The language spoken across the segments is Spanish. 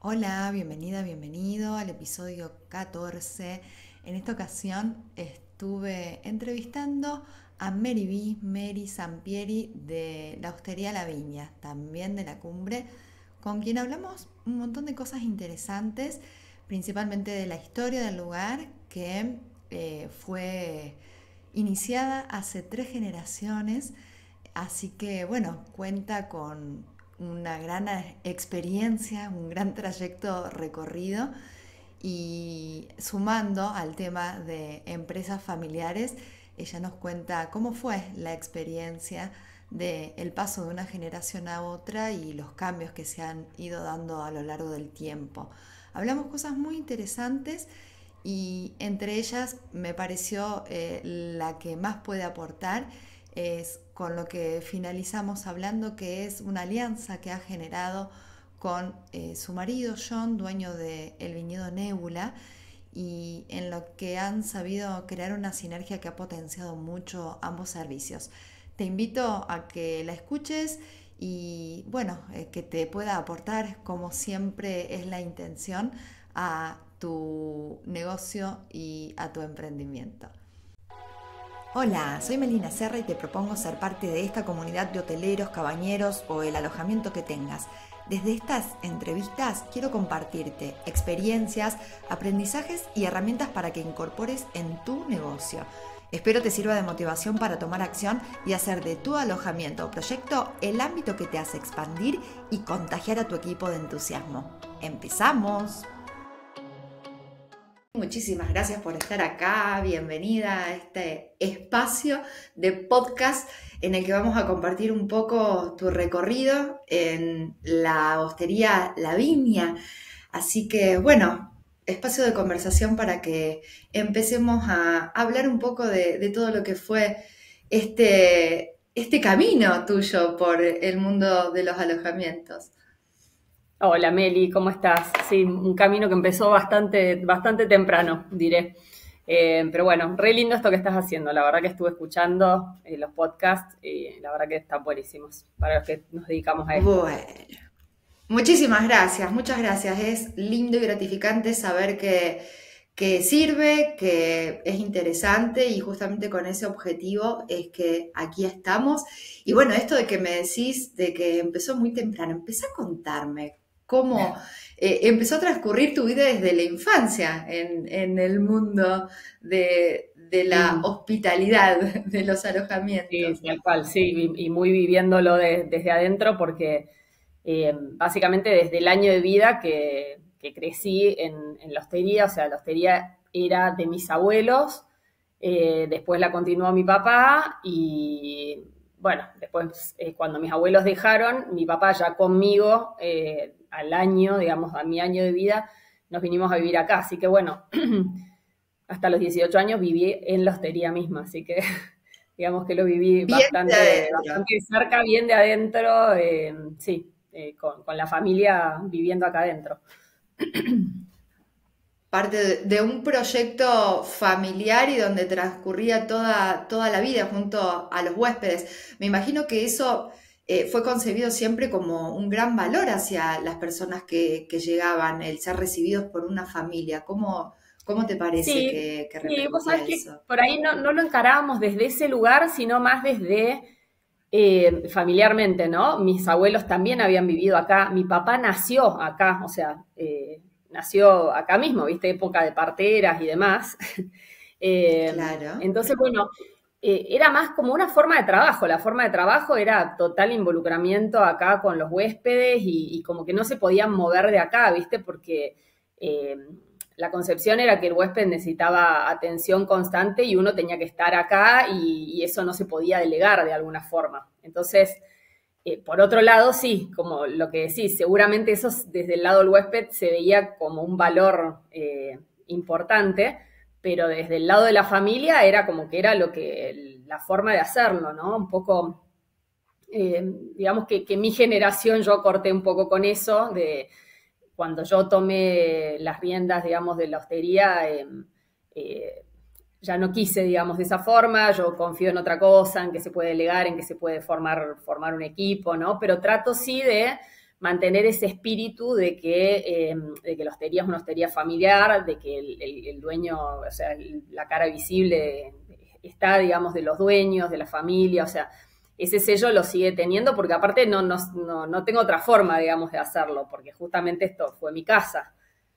Hola, bienvenida, bienvenido al episodio 14. En esta ocasión estuve entrevistando a Mary Sampieri de la Hostería La Viña, también de la Cumbre, con quien hablamos un montón de cosas interesantes, principalmente de la historia del lugar que fue iniciada hace 3 generaciones. Así que bueno, cuenta con una gran experiencia, un gran trayecto recorrido y sumando al tema de empresas familiares, ella nos cuenta cómo fue la experiencia del paso de una generación a otra y los cambios que se han ido dando a lo largo del tiempo. Hablamos cosas muy interesantes y entre ellas me pareció la que más puede aportar es con lo que finalizamos hablando, que es una alianza que ha generado con su marido John, dueño del viñedo Nébula, y en lo que han sabido crear una sinergia que ha potenciado mucho ambos servicios. Te invito a que la escuches y bueno, que te pueda aportar, como siempre es la intención, a tu negocio y a tu emprendimiento. Hola, soy Melina Serra y te propongo ser parte de esta comunidad de hoteleros, cabañeros o el alojamiento que tengas. Desde estas entrevistas quiero compartirte experiencias, aprendizajes y herramientas para que incorpores en tu negocio. Espero te sirva de motivación para tomar acción y hacer de tu alojamiento o proyecto el ámbito que te hace expandir y contagiar a tu equipo de entusiasmo. ¡Empezamos! Muchísimas gracias por estar acá, bienvenida a este espacio de podcast en el que vamos a compartir un poco tu recorrido en la hostería La Viña. Así que bueno, espacio de conversación para que empecemos a hablar un poco de todo lo que fue este camino tuyo por el mundo de los alojamientos. Hola Meli, ¿cómo estás? Sí, un camino que empezó bastante temprano, diré. Pero bueno, re lindo esto que estás haciendo. La verdad que estuve escuchando los podcasts y la verdad que están buenísimos para los que nos dedicamos a esto. Bueno. Muchísimas gracias, muchas gracias. Es lindo y gratificante saber que sirve, que es interesante y justamente con ese objetivo es que aquí estamos. Y bueno, esto de que me decís de que empezó muy temprano, empezá a contarme cómo empezó a transcurrir tu vida desde la infancia en el mundo de la Sí, hospitalidad, de los sí, alojamientos. tal cual, sí, y muy viviéndolo desde adentro porque básicamente desde el año de vida que crecí en la hostería, o sea, la hostería era de mis abuelos. Después la continuó mi papá y bueno, después cuando mis abuelos dejaron, mi papá ya conmigo al año, digamos, a mi año de vida, nos vinimos a vivir acá. Así que bueno, hasta los 18 años viví en la hostería misma, así que digamos que lo viví Bien de adentro. bastante cerca, bien de adentro, sí, con la familia viviendo acá adentro. Parte de un proyecto familiar y donde transcurría toda la vida junto a los huéspedes. Me imagino que eso fue concebido siempre como un gran valor hacia las personas que llegaban, el ser recibidos por una familia. ¿Cómo te parece Sí, que sí, vos sabés repercutía que eso? por ahí no lo encarábamos desde ese lugar, sino más desde familiarmente, ¿no? Mis abuelos también habían vivido acá, mi papá nació acá, o sea, nació acá mismo, ¿viste? Época de parteras y demás. Claro. Entonces, bueno, era más como una forma de trabajo. La forma de trabajo era total involucramiento acá con los huéspedes y como que no se podían mover de acá, ¿viste? Porque eh, la concepción era que el huésped necesitaba atención constante y uno tenía que estar acá y eso no se podía delegar de alguna forma. Entonces, por otro lado, sí, como lo que decís, seguramente eso desde el lado del huésped se veía como un valor importante, pero desde el lado de la familia era como que era la forma de hacerlo, ¿no? Un poco, digamos que mi generación yo corté un poco con eso, de cuando yo tomé las riendas, digamos, de la hostería, eh, ya no quise, digamos, de esa forma, yo confío en otra cosa, en que se puede delegar, en que se puede formar un equipo, ¿no? Pero trato sí de mantener ese espíritu de que la hostería es una hostería familiar, de que el dueño, o sea, la cara visible está, digamos, de los dueños, de la familia, o sea, ese sello lo sigue teniendo porque aparte no tengo otra forma, digamos, de hacerlo, porque justamente esto fue mi casa.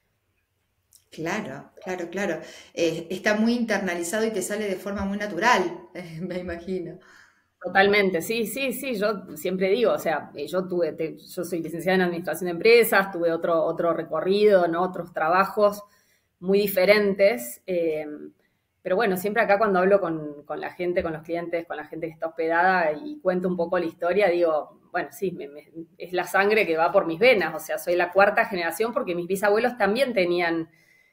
Claro, claro, claro. Está muy internalizado y te sale de forma muy natural, me imagino. Totalmente, sí, sí, sí, yo siempre digo, o sea, yo soy licenciada en Administración de Empresas, tuve otro recorrido, ¿no? Otros trabajos muy diferentes, pero bueno, siempre acá cuando hablo con la gente, con los clientes, con la gente que está hospedada y cuento un poco la historia, digo, bueno, sí, es la sangre que va por mis venas, o sea, soy la cuarta generación porque mis bisabuelos también tenían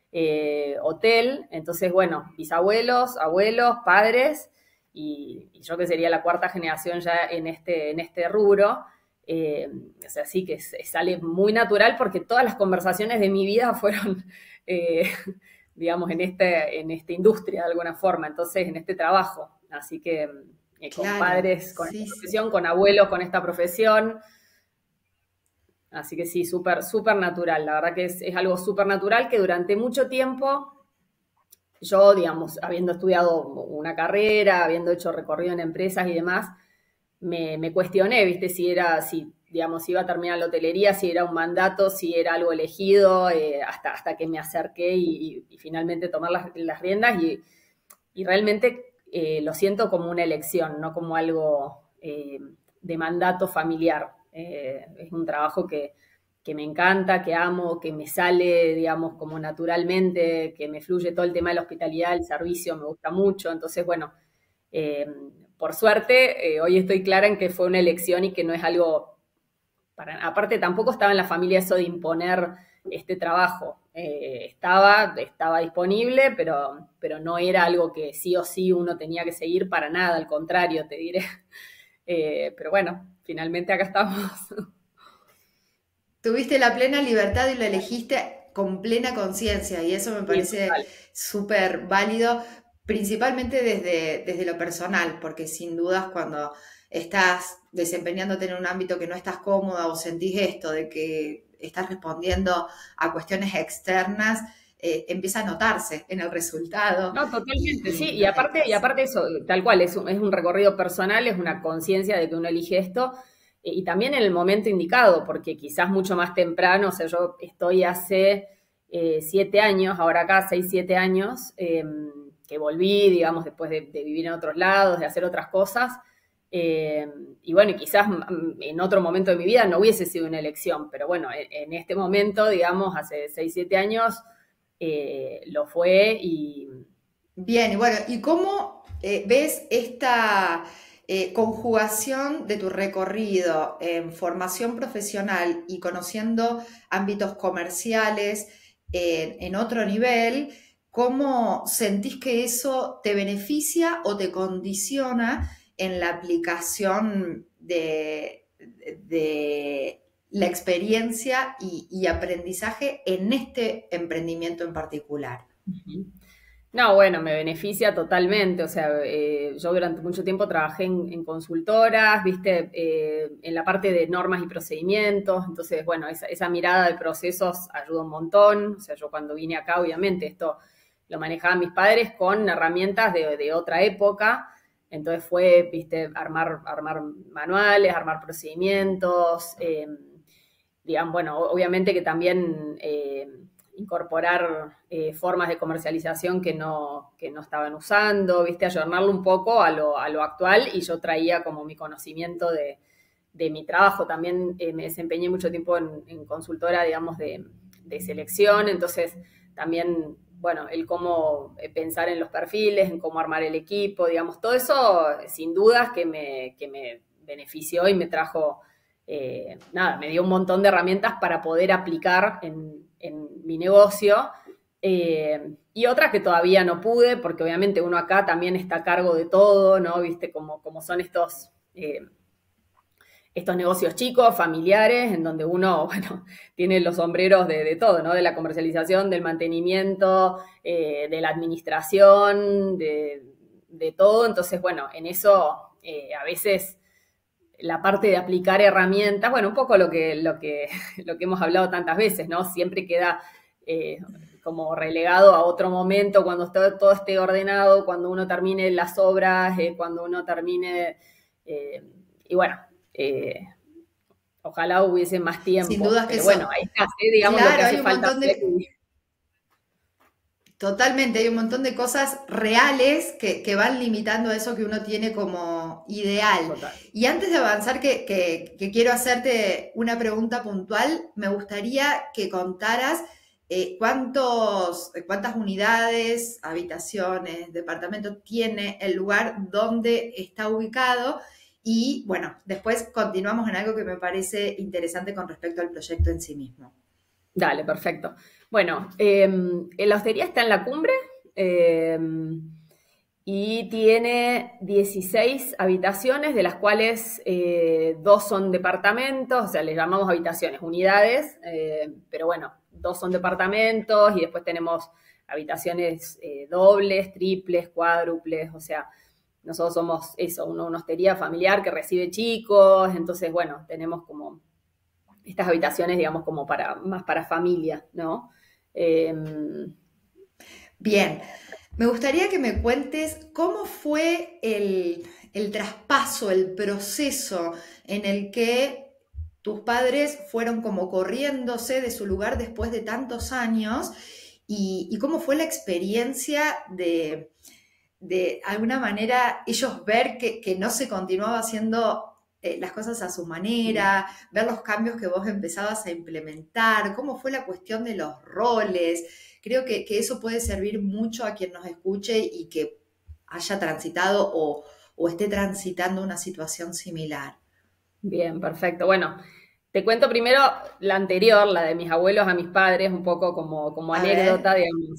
hotel, entonces, bueno, bisabuelos, abuelos, padres y yo que sería la cuarta generación ya en este rubro, o sea, sí que sale muy natural porque todas las conversaciones de mi vida fueron, eh, digamos, en esta industria de alguna forma, entonces en este trabajo. Así que con Claro, padres con esta sí, sí. profesión, con abuelos con esta profesión. Así que sí, súper, súper natural. La verdad que es algo súper natural que durante mucho tiempo yo, digamos, habiendo estudiado una carrera, habiendo hecho recorrido en empresas y demás, me cuestioné, ¿viste? Si, digamos, si iba a terminar la hotelería, si era un mandato, si era algo elegido, hasta que me acerqué y finalmente tomar las riendas y realmente lo siento como una elección, no como algo de mandato familiar. Es un trabajo que me encanta, que amo, que me sale, digamos, como naturalmente, que me fluye todo el tema de la hospitalidad, el servicio, me gusta mucho. Entonces, bueno, eh, por suerte, hoy estoy clara en que fue una elección y que no es algo aparte, tampoco estaba en la familia eso de imponer este trabajo. Estaba disponible, pero no era algo que sí o sí uno tenía que seguir para nada, al contrario, te diré. Pero bueno, finalmente acá estamos. Tuviste la plena libertad y lo elegiste con plena conciencia y eso me Sí, parece total. súper válido, principalmente desde lo personal, porque sin dudas cuando estás desempeñándote en un ámbito que no estás cómoda o sentís esto de que estás respondiendo a cuestiones externas, empieza a notarse en el resultado No, totalmente, y sí. no es el Y caso. aparte eso, tal cual, es un recorrido personal, es una conciencia de que uno elige esto, y también en el momento indicado, porque quizás mucho más temprano, o sea, yo estoy hace 7 años, ahora acá 6, 7 años, que volví, digamos, después de vivir en otros lados, de hacer otras cosas, eh, y bueno, y quizás en otro momento de mi vida no hubiese sido una elección, pero bueno, en este momento, digamos, hace 6, 7 años, lo fue Bien, y bueno, ¿y cómo ves esta conjugación de tu recorrido en formación profesional y conociendo ámbitos comerciales en otro nivel? ¿Cómo sentís que eso te beneficia o te condiciona en la aplicación de la experiencia y aprendizaje en este emprendimiento en particular? Ujú. No, bueno, me beneficia totalmente. O sea, yo durante mucho tiempo trabajé en consultoras, viste, en la parte de normas y procedimientos. Entonces, bueno, esa mirada de procesos ayuda un montón. O sea, yo cuando vine acá, obviamente, esto lo manejaban mis padres con herramientas de otra época. Entonces fue, viste, armar manuales, armar procedimientos. Digamos, bueno, obviamente que también incorporar formas de comercialización que no estaban usando, ¿viste? Ayornarlo un poco a lo actual y yo traía como mi conocimiento de mi trabajo. También me desempeñé mucho tiempo en consultora, digamos, de selección, entonces también, bueno, el cómo pensar en los perfiles, en cómo armar el equipo, digamos, todo eso sin dudas que me benefició y me trajo nada, me dio un montón de herramientas para poder aplicar en mi negocio. Y otras que todavía no pude, porque obviamente uno acá también está a cargo de todo, ¿no? Viste como son estos negocios chicos, familiares, en donde uno, bueno, tiene los sombreros de todo, ¿no? De la comercialización, del mantenimiento, de la administración, de todo. Entonces, bueno, en eso a veces la parte de aplicar herramientas, bueno, un poco lo que hemos hablado tantas veces, ¿no? Siempre queda como relegado a otro momento, cuando todo esté ordenado, cuando uno termine las obras, cuando uno termine, y bueno, ojalá hubiese más Sin tiempo, dudas que pero eso. bueno, ahí está, digamos lo que Claro, hay hace un falta montón hacer. de... Totalmente, hay un montón de cosas reales que van limitando eso que uno tiene como ideal. Total. Y antes de avanzar, que quiero hacerte una pregunta puntual, me gustaría que contaras cuántas unidades, habitaciones, departamentos tiene el lugar donde está ubicado. Y bueno, después continuamos en algo que me parece interesante con respecto al proyecto en sí mismo. Dale, perfecto. Bueno, la hostería está en la cumbre eh, y tiene 16 habitaciones, de las cuales dos son departamentos, o sea, les llamamos habitaciones, unidades, pero bueno, dos son departamentos y después tenemos habitaciones dobles, triples, cuádruples, o sea, nosotros somos eso, una hostería familiar que recibe chicos, entonces, bueno, tenemos como estas habitaciones, digamos, como más para familia, ¿no? Eh, Bien, me gustaría que me cuentes cómo fue el traspaso, el proceso en el que tus padres fueron como corriéndose de su lugar después de tantos años y cómo fue la experiencia de alguna manera ellos ver que no se continuaba haciendo las cosas a su manera, ver los cambios que vos empezabas a implementar, cómo fue la cuestión de los roles. Creo que eso puede servir mucho a quien nos escuche y que haya transitado o esté transitando una situación similar. Bien, perfecto. Bueno, te cuento primero la anterior, la de mis abuelos a mis padres, un poco como A anécdota, ver, digamos.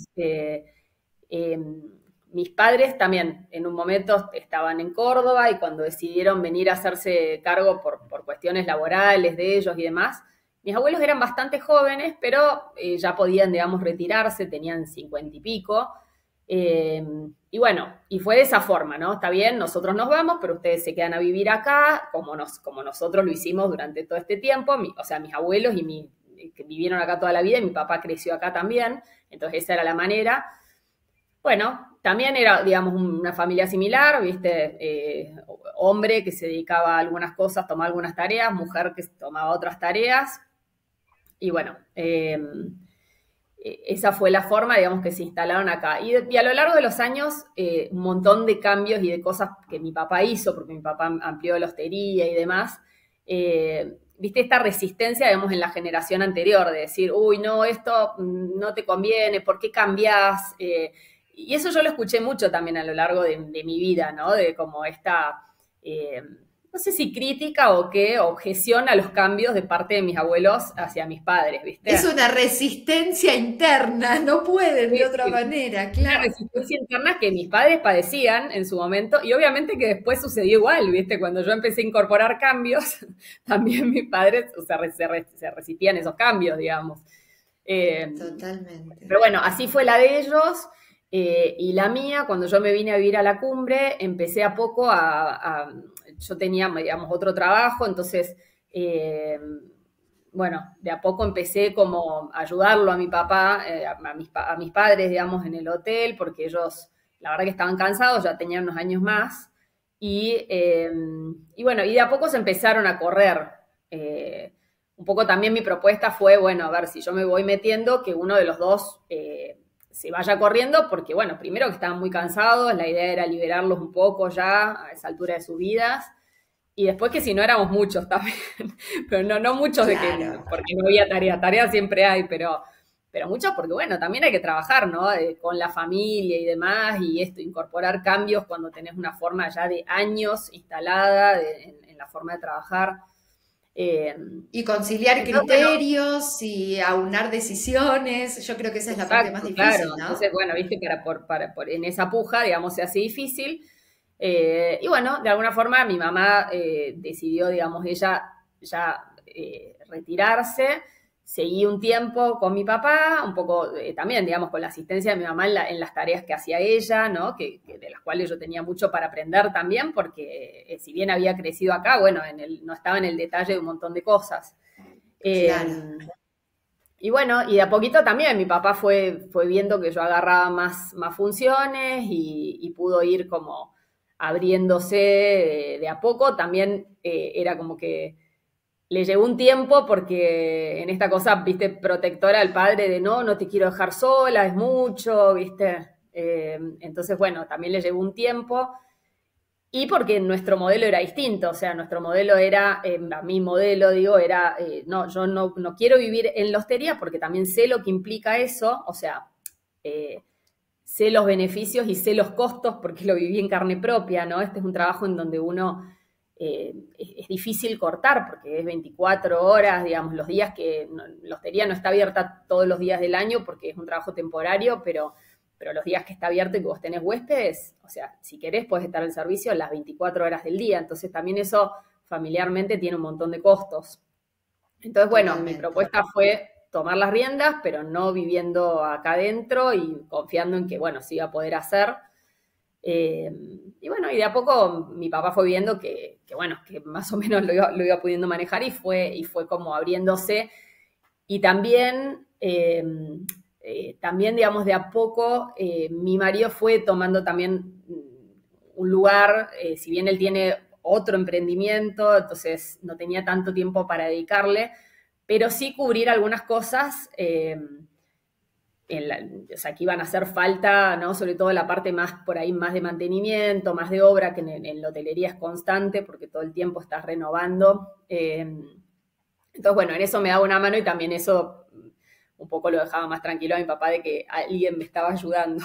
Eh, Mis padres también en un momento estaban en Córdoba y cuando decidieron venir a hacerse cargo por cuestiones laborales de ellos y demás, mis abuelos eran bastante jóvenes, pero ya podían, digamos, retirarse, tenían 50 y pico. Eh, y bueno, y fue de esa forma, ¿no? Está bien, nosotros nos vamos, pero ustedes se quedan a vivir acá, como nosotros lo hicimos durante todo este tiempo, o sea, mis abuelos que vivieron acá toda la vida y mi papá creció acá también, entonces esa era la manera. Bueno, también era, digamos, una familia similar, ¿viste? Hombre que se dedicaba a algunas cosas, tomaba algunas tareas, mujer que tomaba otras tareas, y bueno, esa fue la forma, digamos, que se instalaron acá. Y a lo largo de los años, un montón de cambios y de cosas que mi papá hizo, porque mi papá amplió la hostería y demás, viste esta resistencia, digamos, en la generación anterior, de decir, uy, no, esto no te conviene, ¿por qué cambiás? Y eso yo lo escuché mucho también a lo largo de mi vida, ¿no? De como esta, no sé si crítica o qué, objeción a los cambios de parte de mis abuelos hacia mis padres, es ¿viste? una resistencia interna, no pueden de Sí, otra sí. manera, Una claro. resistencia interna que mis padres padecían en su momento y obviamente que después sucedió igual, ¿viste? Cuando yo empecé a incorporar cambios, también mis padres se resistían esos cambios, digamos. Eh, Totalmente. pero bueno, así fue la de ellos y la mía, cuando yo me vine a vivir a la cumbre, empecé a poco yo tenía, digamos, otro trabajo, entonces, bueno, de a poco empecé como a ayudarlo a mi papá, a mis padres, digamos, en el hotel, porque ellos, la verdad que estaban cansados, ya tenían unos años más, y bueno, y de a poco se empezaron a correr. Un poco también mi propuesta fue, bueno, a ver si yo me voy metiendo, que uno de los dos se vaya corriendo, porque bueno, primero que estaban muy cansados, la idea era liberarlos un poco ya a esa altura de sus vidas, y después que si no éramos muchos también, pero no muchos Claro. porque no había tarea siempre hay, pero muchos porque bueno, también hay que trabajar, ¿no? Con la familia y demás, y esto, incorporar cambios cuando tenés una forma ya de años instalada en la forma de trabajar. Eh, Y conciliar entonces, bueno, criterios y aunar decisiones, yo creo que esa es la parte más exacto, claro. difícil, Entonces, ¿no? bueno, viste que en esa puja, digamos, se hace difícil. Y bueno, de alguna forma mi mamá decidió, digamos, ella ya retirarse. seguí un tiempo con mi papá, un poco también, digamos, con la asistencia de mi mamá en las tareas que hacía ella, ¿no? De las cuales yo tenía mucho para aprender también, porque si bien había crecido acá, bueno, no estaba en el detalle de un montón de cosas. Claro. Y bueno, y de a poquito también mi papá fue viendo que yo agarraba más funciones y pudo ir como abriéndose de a poco. También era como que le llevó un tiempo porque en esta cosa, viste, protectora al padre de no te quiero dejar sola, es mucho, viste. Entonces, bueno, también le llevó un tiempo. Y porque nuestro modelo era distinto, o sea, nuestro modelo era, mi modelo, digo, era, no, yo no quiero vivir en la hostería porque también sé lo que implica eso, o sea, sé los beneficios y sé los costos porque lo viví en carne propia, ¿no? Este es un trabajo en donde uno es difícil cortar porque es 24 horas, digamos, los días que la hostería no está abierta todos los días del año porque es un trabajo temporario, pero los días que está abierto y que vos tenés huéspedes, o sea, si querés podés estar al servicio las 24 horas del día, entonces también eso familiarmente tiene un montón de costos. Entonces, bueno, mi propuesta fue tomar las riendas, pero no viviendo acá adentro y confiando en que, bueno, sí iba a poder hacer. Y bueno, y de a poco mi papá fue viendo que bueno, que más o menos lo iba pudiendo manejar y fue como abriéndose. Y también, digamos, de a poco, mi marido fue tomando también un lugar, si bien él tiene otro emprendimiento, entonces no tenía tanto tiempo para dedicarle, pero sí cubrir algunas cosas o sea, que iban a hacer falta, ¿no? Sobre todo la parte más, por ahí, más de mantenimiento, más de obra, que en la hotelería es constante, porque todo el tiempo estás renovando. Entonces, bueno, en eso me daba una mano y también eso un poco lo dejaba más tranquilo a mi papá de que alguien me estaba ayudando.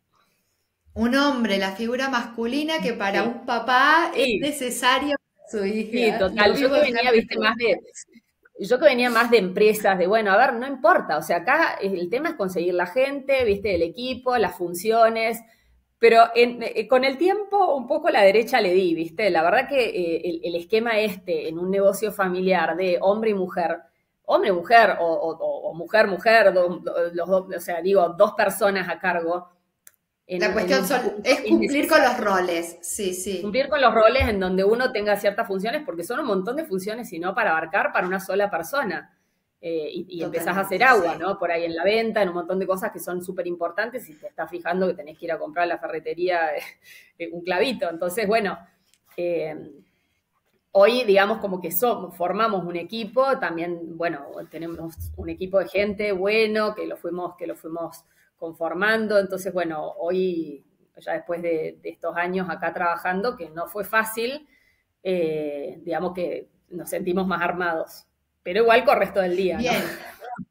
Un hombre, la figura masculina que para Sí, un papá es sí, necesario para su sí, hija. Lo total. Yo vivo que en venía, carne viste, propia. yo que venía más de empresas, de bueno, a ver, no importa, o sea, acá el tema es conseguir la gente, viste, el equipo, las funciones, pero con el tiempo un poco la derecha le di, viste, la verdad que el esquema este en un negocio familiar de hombre y mujer, o mujer, mujer, los dos, o sea, digo, dos personas a cargo La en cuestión un punto es es cumplir con los necesario roles. Sí, sí, cumplir con los roles en donde uno tenga ciertas funciones, porque son un montón de funciones, y no para abarcar para una sola persona. Y empezás a hacer totalmente, agua, sí. ¿no? Por ahí en la venta, en un montón de cosas que son súper importantes y te estás fijando que tenés que ir a comprar a la ferretería un clavito. Entonces, bueno, eh, hoy digamos como que formamos un equipo, también, bueno, tenemos un equipo de gente bueno que lo fuimos conformando. Entonces, bueno, hoy, ya después de estos años acá trabajando, que no fue fácil, digamos que nos sentimos más armados. Pero igual con el resto del día, ¿no? Bien,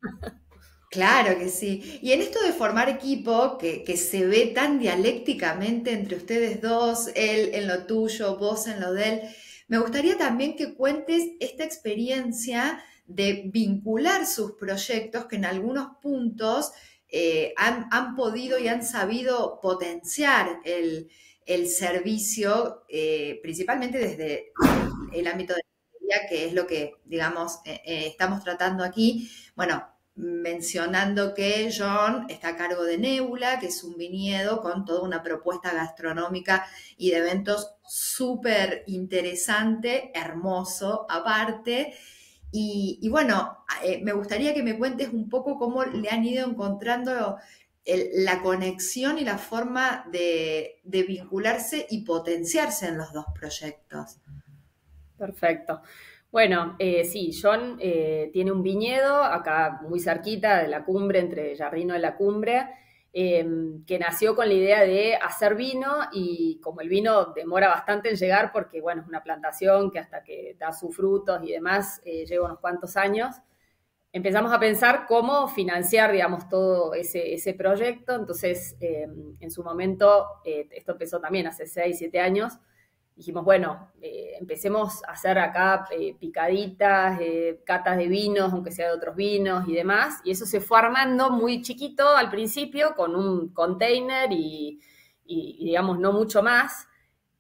claro que sí. Y en esto de formar equipo, que se ve tan dialécticamente entre ustedes dos, él en lo tuyo, vos en lo de él, me gustaría también que cuentes esta experiencia de vincular sus proyectos que en algunos puntos han podido y han sabido potenciar el servicio, principalmente desde el ámbito de la tecnología, que es lo que, digamos, estamos tratando aquí. Bueno, mencionando que John está a cargo de Nebula, que es un viñedo con toda una propuesta gastronómica y de eventos súper interesante, hermoso aparte. Y bueno, me gustaría que me cuentes un poco cómo le han ido encontrando la conexión y la forma de vincularse y potenciarse en los dos proyectos. Perfecto. Bueno, sí, John tiene un viñedo acá muy cerquita de la cumbre, entre Jardino y la cumbre, que nació con la idea de hacer vino y como el vino demora bastante en llegar porque, bueno, es una plantación que hasta que da sus frutos y demás lleva unos cuantos años, empezamos a pensar cómo financiar, digamos, todo ese proyecto. Entonces, en su momento, esto empezó también hace 6, 7 años, dijimos, bueno, empecemos a hacer acá picaditas, catas de vinos, aunque sea de otros vinos y demás, y eso se fue armando muy chiquito al principio, con un container y digamos, no mucho más.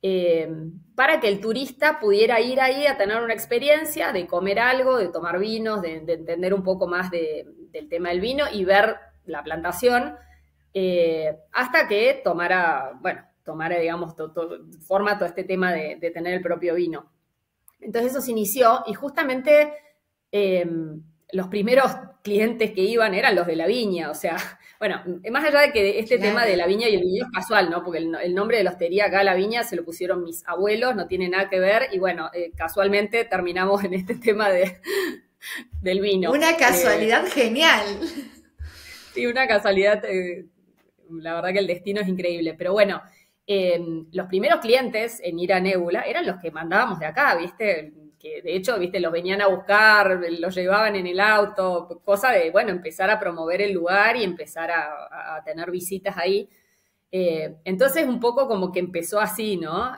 eh, para que el turista pudiera ir ahí a tener una experiencia de comer algo, de tomar vinos, de entender un poco más del tema del vino y ver la plantación, hasta que tomara, digamos, forma todo este tema de tener el propio vino. Entonces eso se inició y justamente eh, los primeros clientes que iban eran los de la viña, o sea, bueno, más allá de que este tema de Claro. la viña y el viñedo es casual, ¿no? Porque el nombre de la hostería acá, la viña, se lo pusieron mis abuelos, no tiene nada que ver, y bueno, casualmente terminamos en este tema del vino. Una casualidad genial. Sí, una casualidad, la verdad que el destino es increíble, pero bueno, los primeros clientes en ir a Nébula eran los que mandábamos de acá, ¿viste? Que de hecho, ¿viste? Los venían a buscar, los llevaban en el auto, cosa de, bueno, empezar a promover el lugar y empezar a tener visitas ahí. Entonces, un poco como que empezó así, ¿no?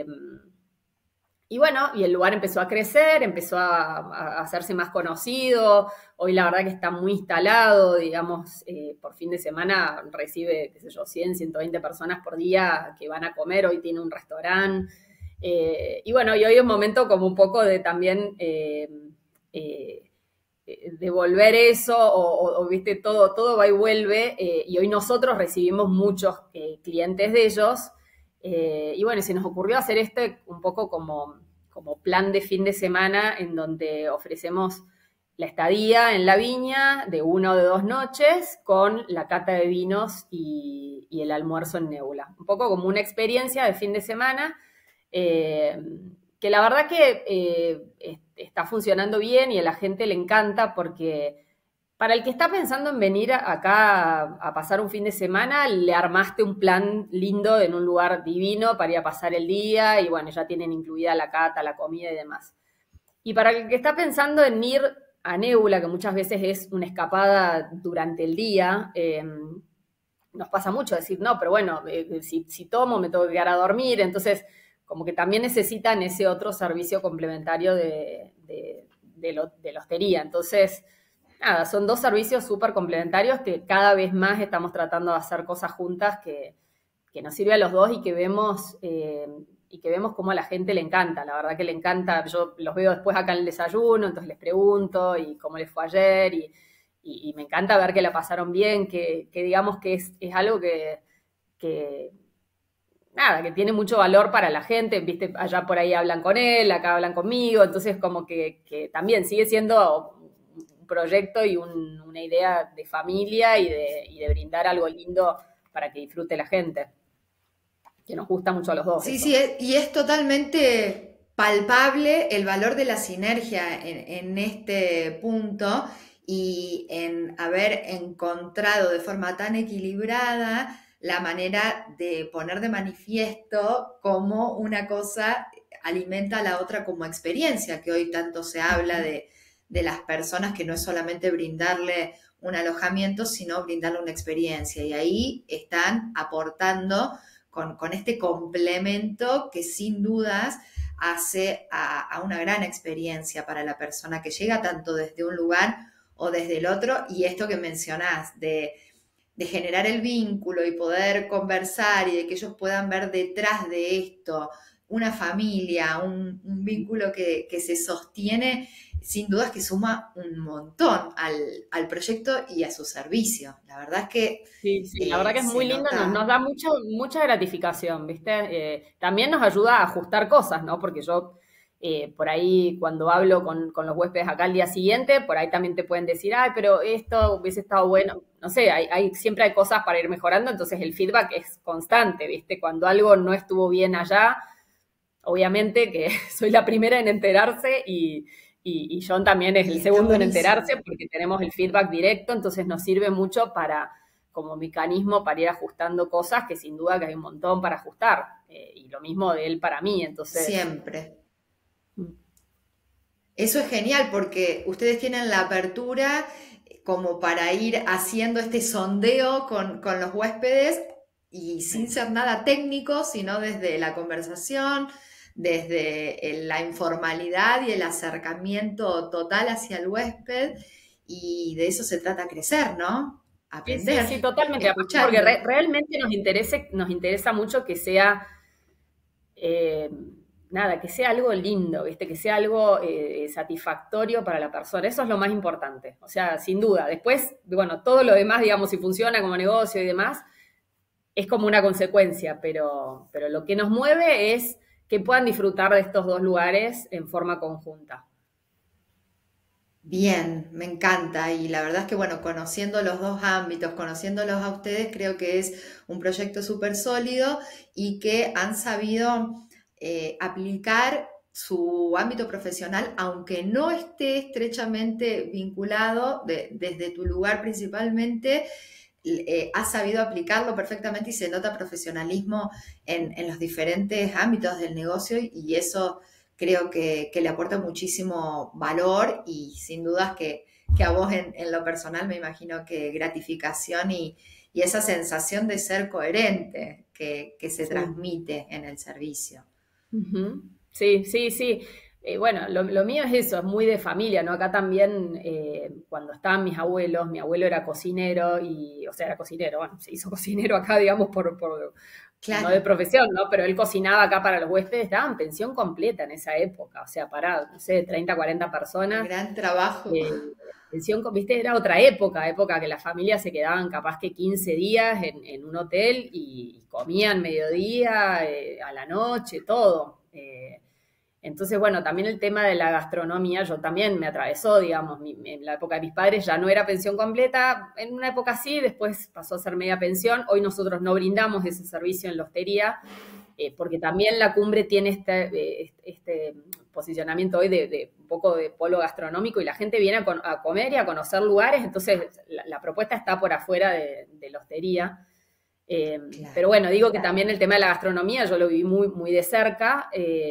Y bueno, y el lugar empezó a crecer, empezó a hacerse más conocido. Hoy la verdad que está muy instalado, digamos, por fin de semana recibe, qué sé yo, 100, 120 personas por día que van a comer. Hoy tiene un restaurante. Y bueno, y hoy es un momento como un poco de también eh, devolver eso, viste, todo va y vuelve. Y hoy nosotros recibimos muchos clientes de ellos. Y bueno, se nos ocurrió hacer este un poco como plan de fin de semana en donde ofrecemos la estadía en la viña de 1 o de 2 noches con la cata de vinos y el almuerzo en Nebula. Un poco como una experiencia de fin de semana eh, que la verdad que está funcionando bien y a la gente le encanta porque para el que está pensando en venir acá a pasar un fin de semana, le armaste un plan lindo en un lugar divino para ir a pasar el día y bueno, ya tienen incluida la cata, la comida y demás. Y para el que está pensando en ir a Nebula, que muchas veces es una escapada durante el día, nos pasa mucho decir, no, pero bueno, si tomo me tengo que quedar a dormir, entonces como que también necesitan ese otro servicio complementario de la hostería. Entonces, nada, son 2 servicios súper complementarios que cada vez más estamos tratando de hacer cosas juntas que nos sirve a los dos y que vemos cómo a la gente le encanta. La verdad que le encanta, yo los veo después acá en el desayuno, entonces les pregunto y cómo les fue ayer y me encanta ver que la pasaron bien, que digamos que es algo que, nada, que tiene mucho valor para la gente, viste, allá por ahí hablan con él, acá hablan conmigo, entonces como que también sigue siendo un proyecto y una idea de familia y de brindar algo lindo para que disfrute la gente, que nos gusta mucho a los dos Sí, eso. sí, y es totalmente palpable el valor de la sinergia en este punto y en haber encontrado de forma tan equilibrada la manera de poner de manifiesto cómo una cosa alimenta a la otra como experiencia, que hoy tanto se habla de las personas, que no es solamente brindarle un alojamiento, sino brindarle una experiencia. Y ahí están aportando con este complemento que sin dudas hace a una gran experiencia para la persona que llega tanto desde un lugar o desde el otro. Y esto que mencionás de generar el vínculo y poder conversar y de que ellos puedan ver detrás de esto una familia, un vínculo que se sostiene, sin dudas que suma un montón al proyecto y a su servicio. La verdad es que Sí, sí, la verdad que es se muy lindo, nos nota. da mucha gratificación, ¿viste? También nos ayuda a ajustar cosas, ¿no? Porque yo por ahí cuando hablo con los huéspedes acá al día siguiente, por ahí también te pueden decir, ay, pero esto hubiese estado bueno. No sé, siempre hay cosas para ir mejorando, entonces el feedback es constante, ¿viste? Cuando algo no estuvo bien allá, obviamente que soy la primera en enterarse y John también es Y el está segundo en enterarse buenísimo. porque tenemos el feedback directo, entonces nos sirve mucho como mecanismo para ir ajustando cosas que sin duda que hay un montón para ajustar. Y lo mismo de él para mí, entonces. Siempre. Eso es genial porque ustedes tienen la apertura como para ir haciendo este sondeo con los huéspedes y sin ser nada técnico, sino desde la conversación, desde la informalidad y el acercamiento total hacia el huésped. Y de eso se trata crecer, ¿no? Sí, sí, Aprender, sí, totalmente. Aparte porque escuchando. realmente nos interesa mucho que sea nada, que sea algo lindo, ¿viste? Que sea algo satisfactorio para la persona. Eso es lo más importante. O sea, sin duda. Después, bueno, todo lo demás, digamos, si funciona como negocio y demás, es como una consecuencia, pero lo que nos mueve es que puedan disfrutar de estos dos lugares en forma conjunta. Bien, me encanta y la verdad es que bueno, conociendo los dos ámbitos, conociéndolos a ustedes, creo que es un proyecto súper sólido y que han sabido aplicar su ámbito profesional, aunque no esté estrechamente vinculado desde tu lugar principalmente, has sabido aplicarlo perfectamente y se nota profesionalismo en los diferentes ámbitos del negocio y eso creo que le aporta muchísimo valor y sin dudas que a vos en lo personal me imagino que gratificación y esa sensación de ser coherente que se Sí. transmite en el servicio. Ujú. Sí, sí, sí. Bueno, lo mío es eso, es muy de familia, ¿no? Acá también, cuando estaban mis abuelos, mi abuelo era cocinero y, o sea, era cocinero, bueno, se hizo cocinero acá, digamos, no Claro, de profesión, ¿no? Pero él cocinaba acá para los huéspedes, daban pensión completa en esa época, o sea, para, no sé, 30, 40 un personas. gran trabajo. eh, viste, era otra época, época que las familias se quedaban capaz que 15 días en un hotel y comían mediodía, a la noche, todo. Entonces, bueno, también el tema de la gastronomía, yo también me atravesó, digamos, en la época de mis padres ya no era pensión completa, en una época sí, después pasó a ser media pensión, hoy nosotros no brindamos ese servicio en la hostería, porque también la cumbre tiene este posicionamiento hoy de un poco de polo gastronómico y la gente viene a comer y a conocer lugares, entonces la propuesta está por afuera de la hostería. Pero Claro. bueno, digo que también el tema de la gastronomía yo lo viví muy, muy de cerca.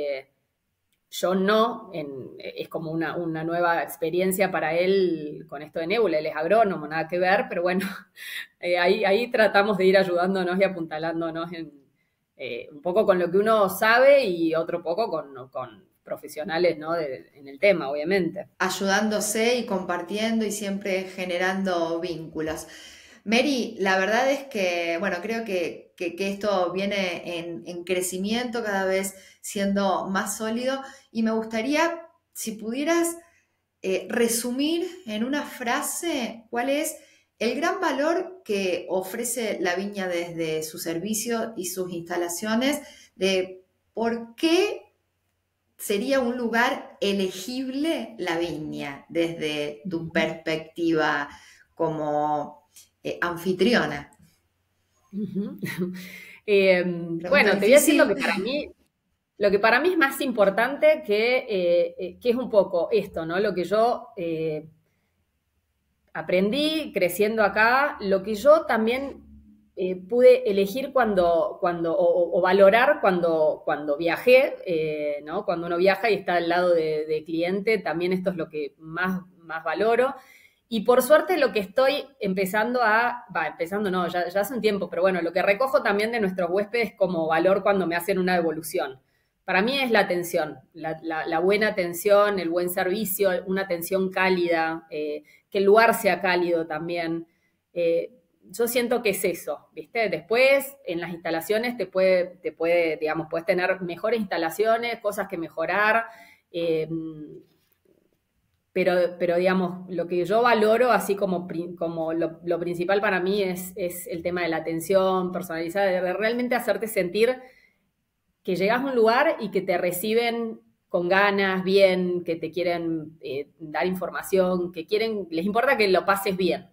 Yo no, es como una nueva experiencia para él con esto de Nebula, él es agrónomo, nada que ver, pero bueno, ahí tratamos de ir ayudándonos y apuntalándonos un poco con lo que uno sabe y otro poco con profesionales, ¿no? En el tema, obviamente. Ayudándose y compartiendo y siempre generando vínculos. Mary, la verdad es que, bueno, creo que esto viene en crecimiento cada vez siendo más sólido y me gustaría, si pudieras, resumir en una frase cuál es el gran valor que ofrece la viña desde su servicio y sus instalaciones, de por qué sería un lugar elegible la viña desde tu Ujú. perspectiva como anfitriona. Ujú. Pregunta Bueno, te voy a decir difícil. lo que para mí es más importante que es un poco esto, ¿no? Lo que yo aprendí creciendo acá, lo que yo también pude elegir o valorar cuando viajé, ¿no? Cuando uno viaja y está al lado de cliente, también esto es lo que más valoro. Y por suerte lo que estoy empezando no, ya hace un tiempo, pero bueno, lo que recojo también de nuestros huéspedes como valor cuando me hacen una devolución. Para mí es la atención, la buena atención, el buen servicio, una atención cálida, que el lugar sea cálido también. Yo siento que es eso, ¿viste? Después, en las instalaciones digamos, puedes tener mejores instalaciones, cosas que mejorar, eh, pero digamos, lo que yo valoro, así como lo principal para mí es el tema de la atención personalizada, de realmente hacerte sentir que llegas a un lugar y que te reciben con ganas, bien, que te quieren dar información, les importa que lo pases bien.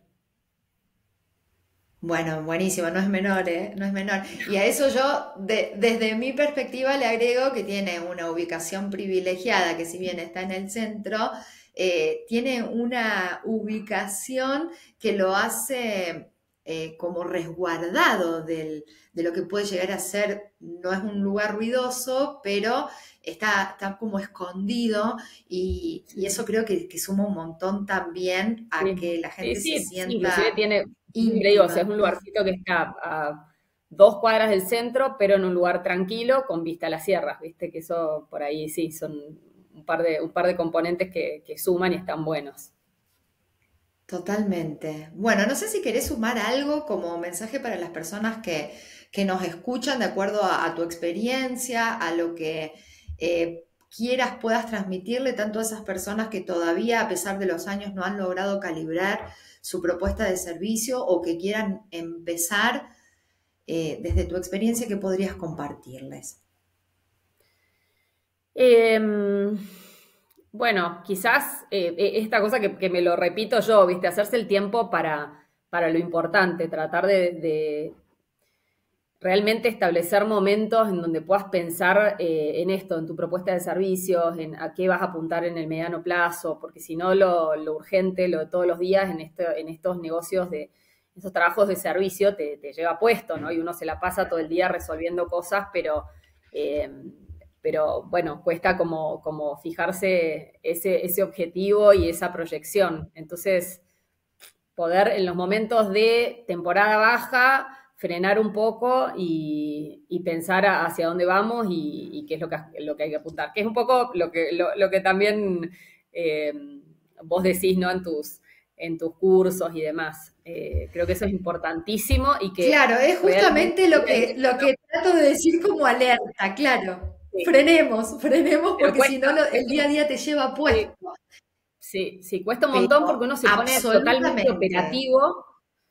Bueno, buenísimo, no es menor, ¿eh? No es menor. Y a eso yo, desde mi perspectiva, le agrego que tiene una ubicación privilegiada, que si bien está en el centro, tiene una ubicación que lo hace como resguardado de lo que puede llegar a ser, no es un lugar ruidoso, pero está como escondido y eso Sí, creo que suma un montón también a sí, que la sí, gente se sí, sí, inclusive sienta tiene, siempre digo, o sea, es íntima. un lugarcito que está a 2 cuadras del centro, pero en un lugar tranquilo, con vista a las sierras, viste, que eso por ahí sí, son un par de componentes que suman y están buenos. Totalmente. Bueno, no sé si querés sumar algo como mensaje para las personas que nos escuchan de acuerdo a tu experiencia, a lo que quieras, puedas transmitirle tanto a esas personas que todavía, a pesar de los años, no han logrado calibrar su propuesta de servicio o que quieran empezar desde tu experiencia, ¿qué podrías compartirles? Em, bueno, quizás esta cosa que me lo repito yo, ¿viste? Hacerse el tiempo para lo importante, tratar de realmente establecer momentos en donde puedas pensar en esto, en tu propuesta de servicios, en a qué vas a apuntar en el mediano plazo, porque si no lo urgente, lo de todos los días en estos negocios de estos trabajos de servicio te lleva puesto, ¿no? Y uno se la pasa todo el día resolviendo cosas, eh, pero bueno, cuesta como fijarse ese objetivo y esa proyección. Entonces, poder en los momentos de temporada baja frenar un poco y pensar hacia dónde vamos y qué es lo que hay que apuntar. Que es un poco lo que también eh, vos decís, ¿no? En tus cursos y demás. Creo que eso es importantísimo y que Claro, es realmente... justamente lo que trato de decir como alerta, claro. Sí, Frenemos, pero porque si no el cuesta día a día te lleva sí, puesto. sí, sí, cuesta un montón porque Pero uno se pone totalmente absolutamente. operativo.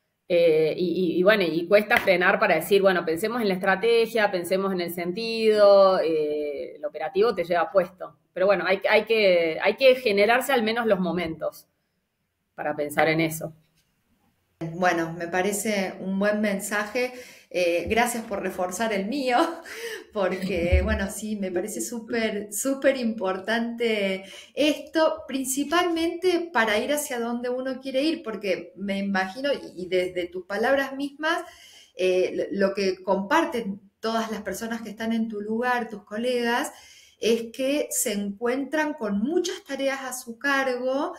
Y bueno, y cuesta frenar para decir, bueno, pensemos en la estrategia, pensemos en el sentido, el operativo te lleva puesto. Pero bueno, hay que generarse al menos los momentos para pensar en eso. Bueno, me parece un buen mensaje. Gracias por reforzar el mío, porque bueno, sí, me parece súper importante esto, principalmente para ir hacia donde uno quiere ir, porque me imagino, y desde tus palabras mismas, lo que comparten todas las personas que están en tu lugar, tus colegas, es que se encuentran con muchas tareas a su cargo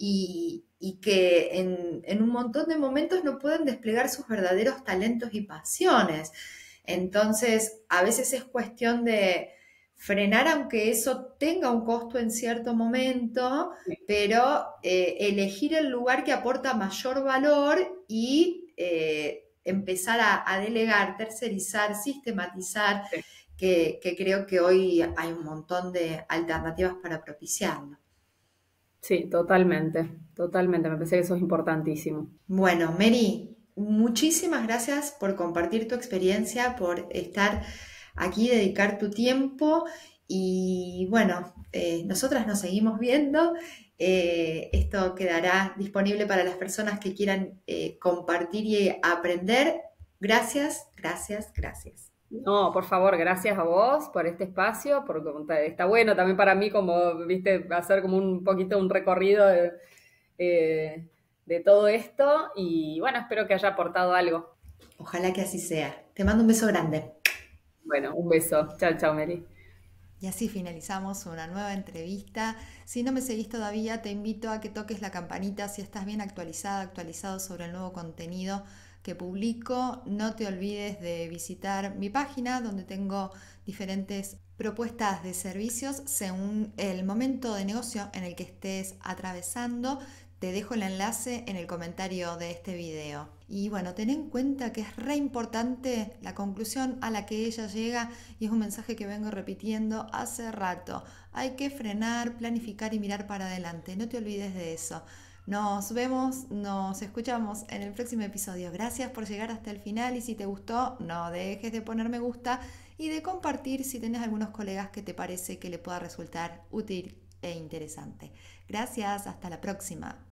y que en un montón de momentos no pueden desplegar sus verdaderos talentos y pasiones. Entonces, a veces es cuestión de frenar, aunque eso tenga un costo en cierto momento, pero elegir el lugar que aporta mayor valor y empezar a delegar, tercerizar, sistematizar, Sí, que creo que hoy hay un montón de alternativas para propiciarlo. sí, totalmente, totalmente. Me parece que eso es importantísimo. Bueno, Mary, muchísimas gracias por compartir tu experiencia, por estar aquí, dedicar tu tiempo y bueno, nosotras nos seguimos viendo. Esto quedará disponible para las personas que quieran compartir y aprender. Gracias, gracias, gracias. No, por favor, gracias a vos por este espacio, porque está bueno también para mí como, viste, hacer como un poquito un recorrido eh, de todo esto y bueno, espero que haya aportado algo. Ojalá que así sea. Te mando un beso grande. Bueno, un beso. Chao, chao, Mary. Y así finalizamos una nueva entrevista. Si no me seguís todavía, te invito a que toques la campanita si estás bien actualizada, actualizado sobre el nuevo contenido que publico. No te olvides de visitar mi página donde tengo diferentes propuestas de servicios según el momento de negocio en el que estés atravesando. Te dejo el enlace en el comentario de este video. Y bueno, ten en cuenta que es re importante la conclusión a la que ella llega y es un mensaje que vengo repitiendo hace rato. Hay que frenar, planificar y mirar para adelante. No te olvides de eso. Nos vemos, nos escuchamos en el próximo episodio. Gracias por llegar hasta el final y si te gustó, no dejes de poner me gusta y de compartir si tenés algunos colegas que te parece que le pueda resultar útil e interesante. Gracias, hasta la próxima.